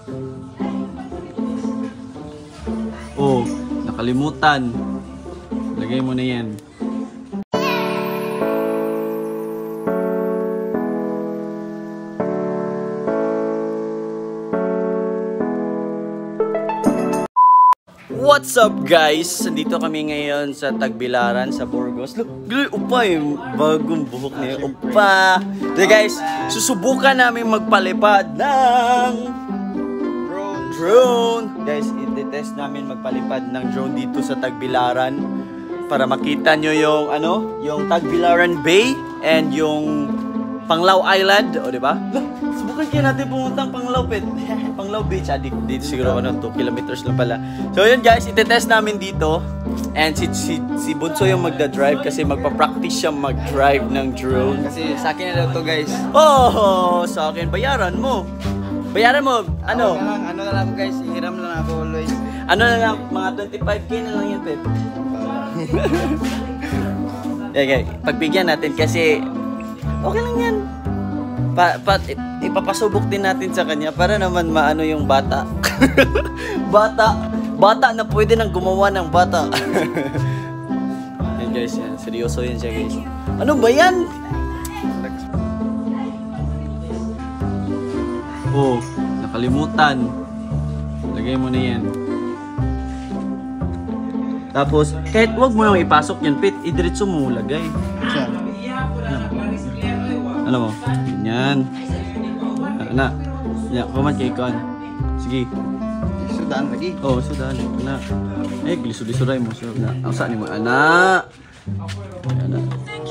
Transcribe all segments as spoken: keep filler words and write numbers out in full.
Oh, nakalimutan. Lagay mo na yan. What's up guys? Nandito kami ngayon sa Tagbilaran sa Burgos. Look, upa yung bagong buhok niya. Upa! So guys, susubukan namin magpalipad ng drone. drone. Guys, i-test namin magpalipad ng drone dito sa Tagbilaran para makita nyo yung ano, yung Tagbilaran Bay and yung Panglao Island, o diba? Look, subukan kaya natin pumuntang Panglao Pet. Panglao Beach, adik. Dito siguro ano, two kilometers lang pala. So yun guys, itetest namin dito. And si, si, si Bunso yung magda-drive kasi magpa-practice siya mag-drive ng drone. Kasi sa akin na daw to guys. Oh, sa akin, bayaran mo. Bayaran mo, ano? Ano na lang, ano na lang guys, hiram na lang ako always. Ano na lang, mga twenty-five K na lang yun, Pet. Yeah, okay. Pagbigyan natin kasi okay lang yan. Pa, pa, ipapasubok din natin sa kanya para naman maano yung bata. bata. Bata na pwede nang gumawa ng bata. Yan guys, yan. Seryoso yan siya guys. Ano ba yan? Oh, nakalimutan. Lagay mo na yan. Tapos, kahit wag mo yung ipasok yan, Pit, idiretso mo lagay. Alam mo, ganyan. Na, ya, kuman kay Kon. Sige. Sudan lagi. Oh, sudan. Na. Eh, gisud-isuray mo so na. Asa ni mo, anak? Anak.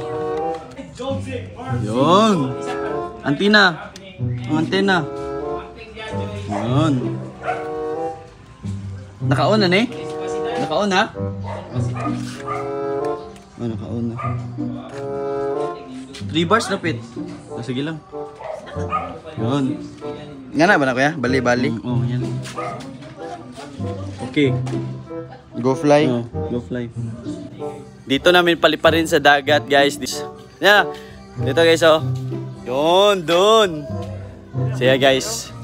Yon. Antina. Ang antena. Yon. Naka-on na ni? Naka-on ha? Oh, naka-on na. three bars na Pit. Oh, sige lang. Yun. Nga na ba na kuya? Bali-bali. Mm, oh, yan. Okay. Go fly. Oh, go fly. Dito namin paliparin sa dagat, guys. This, yan. Dito guys, oh. Yun, dun. So yeah, guys.